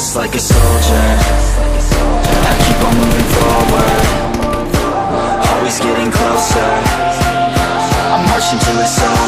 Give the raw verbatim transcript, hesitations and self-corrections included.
just like a soldier, I keep on moving forward, always getting closer, I'm marching till it's over.